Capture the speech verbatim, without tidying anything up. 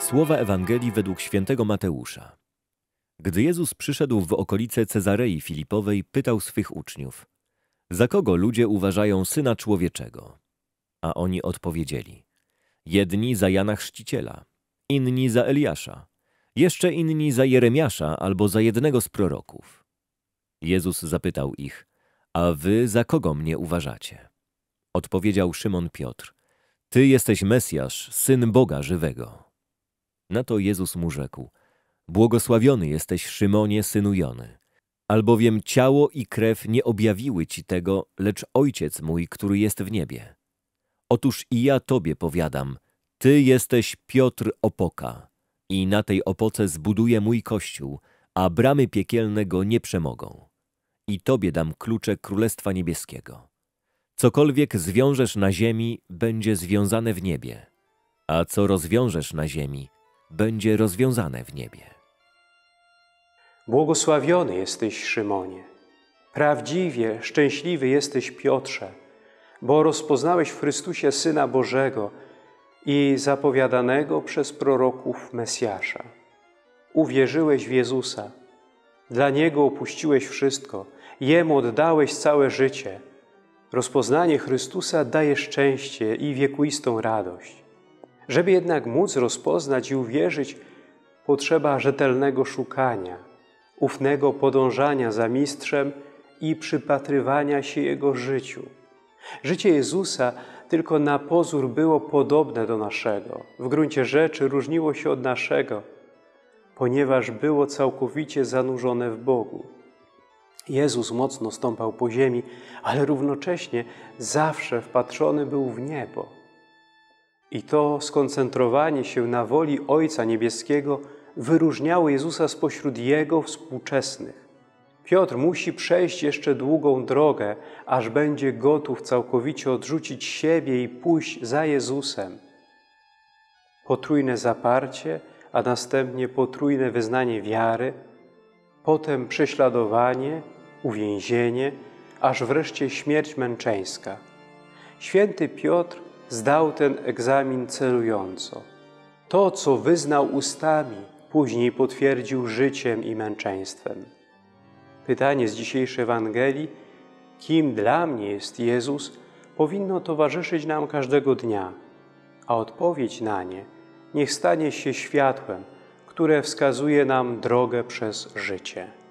Słowa Ewangelii według świętego Mateusza. Gdy Jezus przyszedł w okolice Cezarei Filipowej, pytał swych uczniów: za kogo ludzie uważają Syna Człowieczego? A oni odpowiedzieli: jedni za Jana Chrzciciela, inni za Eliasza, jeszcze inni za Jeremiasza albo za jednego z proroków. Jezus zapytał ich: a wy za kogo mnie uważacie? Odpowiedział Szymon Piotr: Ty jesteś Mesjasz, Syn Boga żywego. Na to Jezus mu rzekł: błogosławiony jesteś, Szymonie, synu Jony, albowiem ciało i krew nie objawiły ci tego, lecz Ojciec mój, który jest w niebie. Otóż i ja tobie powiadam, ty jesteś Piotr Opoka i na tej opoce zbuduję mój kościół, a bramy piekielne go nie przemogą. I tobie dam klucze Królestwa Niebieskiego. Cokolwiek zwiążesz na ziemi, będzie związane w niebie, a co rozwiążesz na ziemi, będzie rozwiązane w niebie. Błogosławiony jesteś, Szymonie. Prawdziwie szczęśliwy jesteś, Piotrze, bo rozpoznałeś w Chrystusie Syna Bożego i zapowiadanego przez proroków Mesjasza. Uwierzyłeś w Jezusa. Dla Niego opuściłeś wszystko. Jemu oddałeś całe życie. Rozpoznanie Chrystusa daje szczęście i wiekuistą radość. Żeby jednak móc rozpoznać i uwierzyć, potrzeba rzetelnego szukania, ufnego podążania za Mistrzem i przypatrywania się Jego życiu. Życie Jezusa tylko na pozór było podobne do naszego. W gruncie rzeczy różniło się od naszego, ponieważ było całkowicie zanurzone w Bogu. Jezus mocno stąpał po ziemi, ale równocześnie zawsze wpatrzony był w niebo. I to skoncentrowanie się na woli Ojca Niebieskiego wyróżniało Jezusa spośród Jego współczesnych. Piotr musi przejść jeszcze długą drogę, aż będzie gotów całkowicie odrzucić siebie i pójść za Jezusem. Potrójne zaparcie, a następnie potrójne wyznanie wiary, potem prześladowanie, uwięzienie, aż wreszcie śmierć męczeńska. Święty Piotr zdał ten egzamin celująco. To, co wyznał ustami, później potwierdził życiem i męczeństwem. Pytanie z dzisiejszej Ewangelii, kim dla mnie jest Jezus, powinno towarzyszyć nam każdego dnia, a odpowiedź na nie niech stanie się światłem, które wskazuje nam drogę przez życie.